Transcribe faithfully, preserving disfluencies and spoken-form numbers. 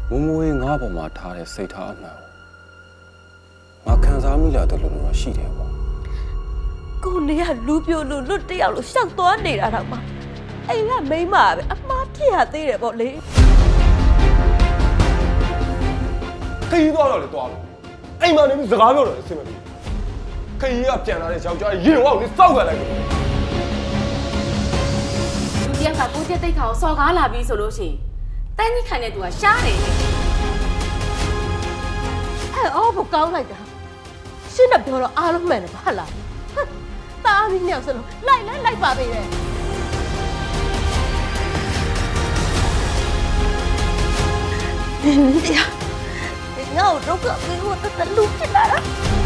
မမိုးရင်ငါ့ပေါ်မှာထားတဲ့စိတ်ထားအမှန်ငါခံစားမိလာတယ်လို့တော့ရှိတယ်ပေါ့ကိုနေကလူပြိုလူလွတ်တယောက်လို့ရှောက်သွားနေတာတော့မှအိမ်ကမိန်းမပဲအမှားဖြစ်ရသေးတယ်ပေါ့လေခရီးသွားတော့လေသွားလို့အိမ်မှာနေပြီးစကားပြောတော့အဆင်မပြေခရီးကပြန်လာတဲ့ယောက်ျားရေတော့နေစောက်ကန်လိုက်လို့လူတယောက်ကကိုကျက်တိတ်ခါကိုစော်ကားလာပြီးဆိုလို့ရှိရင်တန်းကြီးခံတဲ့သူကရှားတယ်အဲအော်ဘကောင်းလိုက်တာရှင်းတော့ပြောတော့အားလုံးမှန်တယ်ဘာလားတားပြီးနေအောင်စလို့လိုက်လဲလိုက်ပါပဲတဲ့ဒီတရားငါ့ကိုတော့ကဘယ်လိုတတလူဖြစ်လာတာ